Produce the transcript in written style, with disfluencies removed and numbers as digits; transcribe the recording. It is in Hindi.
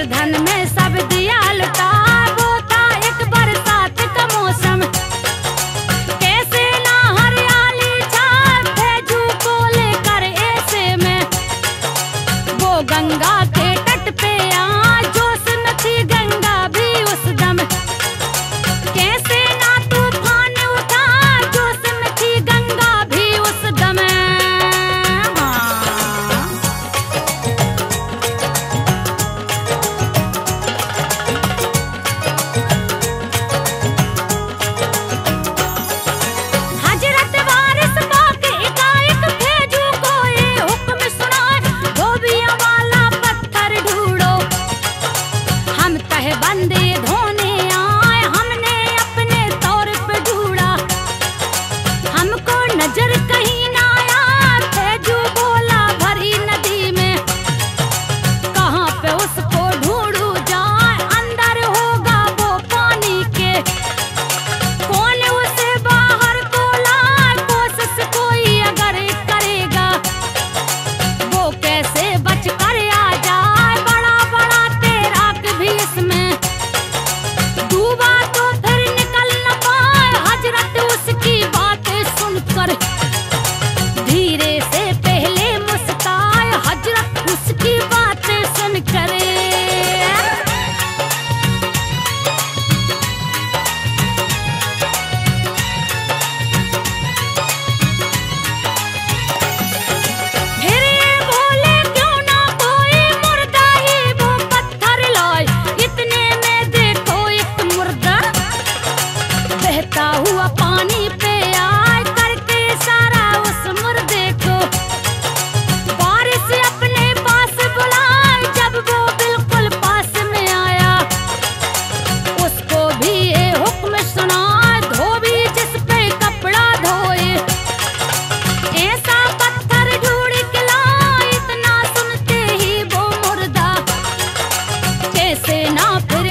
निर्धन में सब दिया लुटा, वो था एक बरसात का मौसम। कैसे ना हरियाली छाए भेजू को लेकर ऐसे में, वो गंगा के तट पे आ जोश न थी गंगा भी उस दम। कैसे ना तूफान उठा जोश न थी गंगा भी उस दम। हजरत वारिस बाग एकाएक भेजू को ये हुक्म सुनाए, धोबियों वाला पत्थर ढूंढो, हम तहबंदे धोने आए, हमने अपने तौर पे ढूंढा। हमको नजर कहीं ना आया, भेजू बोला भरी नदी में, कहाँ पे उसको ढूंढू जाए, अंदर होगा वो पानी के। कौन उसे बाहर को लाए, कोशिश कोई अगर करेगा, वो कैसे बच कर आ जाए, बड़ा बड़ा तैराक भी इसमें डूबा तो फिर निकल न पाए। हजरत उसकी बातें सुनकर धीरे से पहले मुस्काए, हजरत उसकी बातें सुनकर। फिर ये बोले क्यों ना कोई मुर्दा ही वो पत्थर लाए, इतने में देखो एक मुर्दा बहता हुआ पानी पे आए, करके सारा उस मुर्दे को वारिस अपने पास बुलाए। जब वो बिल्कुल पास में आया, उसको भी ये हुक्म सुनाए, धोबी जिस पे कपड़ा धोए, ऐसा पत्थर ढूंढ के लाए। इतना सुनते ही वो मुर्दा कैसे ना फिर